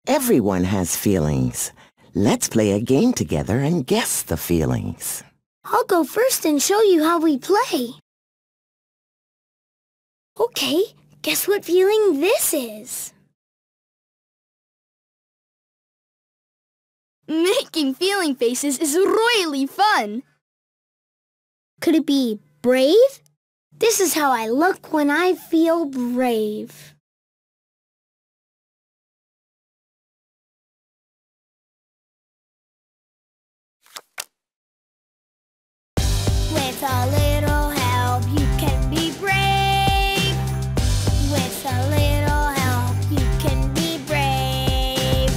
Everyone has feelings. Let's play a game together and guess the feelings. I'll go first and show you how we play. Okay, guess what feeling this is? Making feeling faces is really fun. Could it be brave? This is how I look when I feel brave. With a little help, you can be brave. With a little help, you can be brave.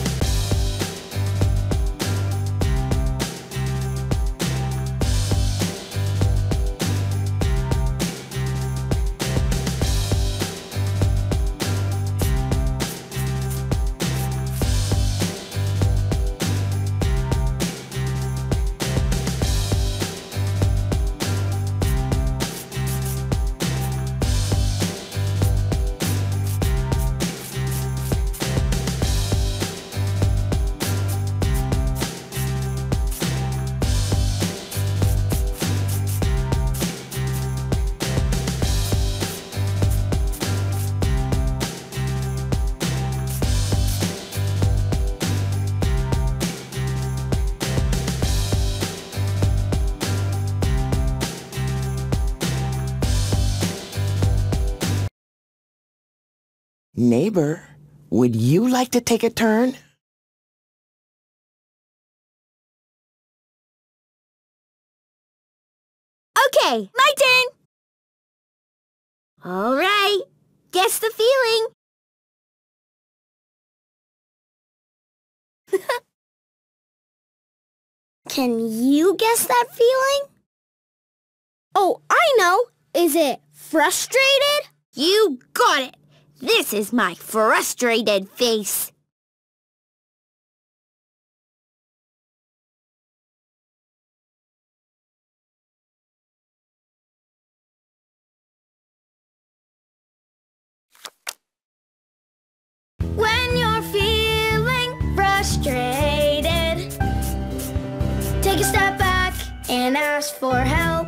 Neighbor, would you like to take a turn? Okay, my turn. All right, guess the feeling. Can you guess that feeling? Oh, I know. Is it frustrated? You got it! This is my frustrated face. When you're feeling frustrated, take a step back and ask for help.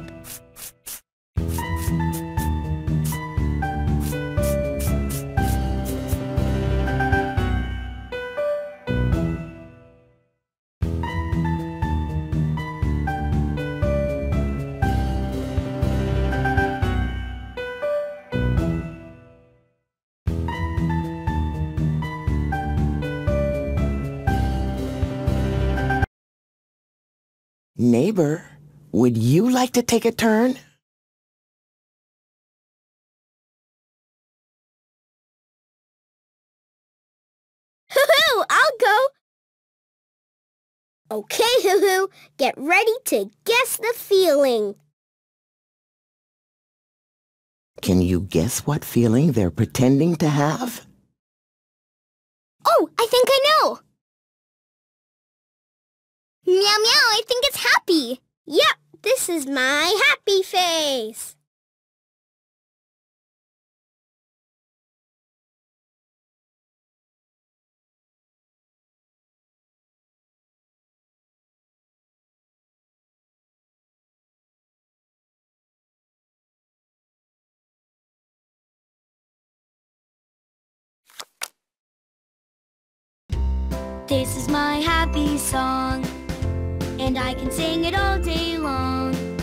Neighbor, would you like to take a turn? Hoo-hoo, I'll go. Okay, Hoo-hoo, get ready to guess the feeling. Can you guess what feeling they're pretending to have? Oh, I think I know. Meow meow, I think it's happy. Yep, this is my happy face. This is my happy song, and I can sing it all day long.